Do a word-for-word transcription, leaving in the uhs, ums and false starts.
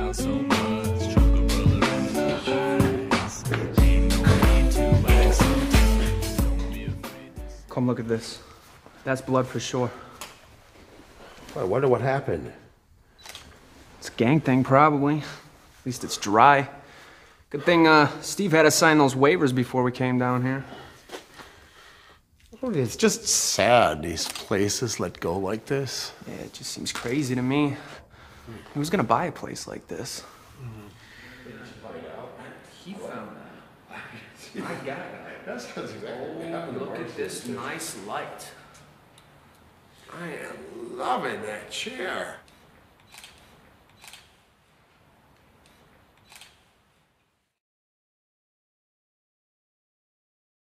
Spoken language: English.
out so much. Drunk a brother in the eyes. Ain't no need to act so tough. Don't be afraid. Come look at this. That's blood for sure. I wonder what happened. It's a gang thing, probably. At least it's dry. Good thing uh, Steve had us sign those waivers before we came down here. It's just sad these places let go like this. Yeah, it just seems crazy to me. Who's gonna buy a place like this? He found that. I got it. That's exactly what Oh, happened. look at this nice light. I am loving that chair.